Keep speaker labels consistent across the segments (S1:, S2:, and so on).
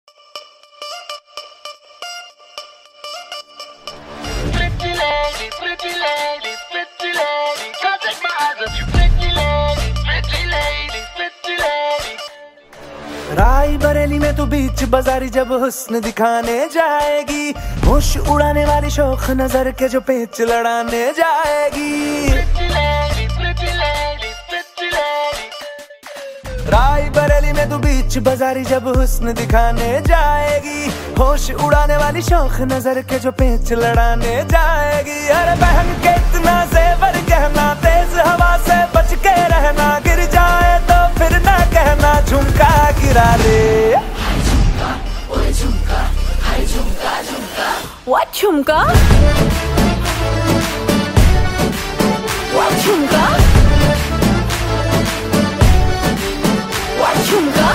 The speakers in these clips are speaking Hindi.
S1: pretty lady, can't take my eyes off you, pretty lady, pretty lady.
S2: राई बरेली में तू बीच बाजारी जब हुस्न दिखाने जाएगी, होश उड़ाने वाली शौक नजर के जो पेच लड़ाने जाएगी।
S1: Pretty lady, pretty lady, pretty lady.
S2: राई बरेली में तू बीच बाजारी जब हुस्न दिखाने जाएगी, होश उड़ाने वाली शौक नजर के जो पेच लड़ाने जाएगी। अरे बहन के इतना जेवर कहना, तेज हवा से बच के रहना, गिर जाए तो फिर ना कहना झुमका गिरा ले।
S3: What झुमका? What झुमका? What झुमका?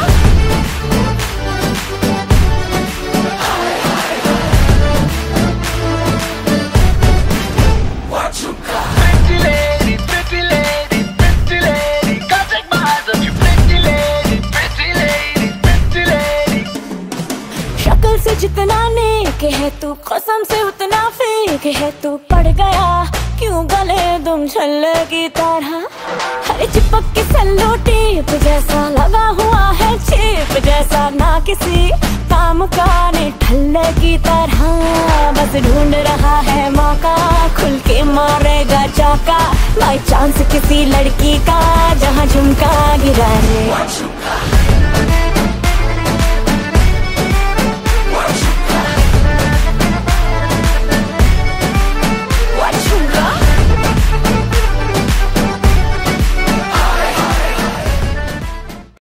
S1: Pretty lady, pretty lady, pretty lady, can't take my eyes off you, pretty lady, pretty lady, pretty lady.
S3: शक्ल से जितना नेक है तू, कसम से उतना फेक है तू। पड़ गया क्यों गले तुम छल्ले की तरह, हर चिपक के सल्लो टेप जैसा लगा हुआ है, चेप जैसा ना किसी काम का ने ठल्ले की तरह। बस ढूंढ रहा है मौका, खुल के मारेगा चाका, बाई चांस किसी लड़की का जहाँ झुमका गिरा ले।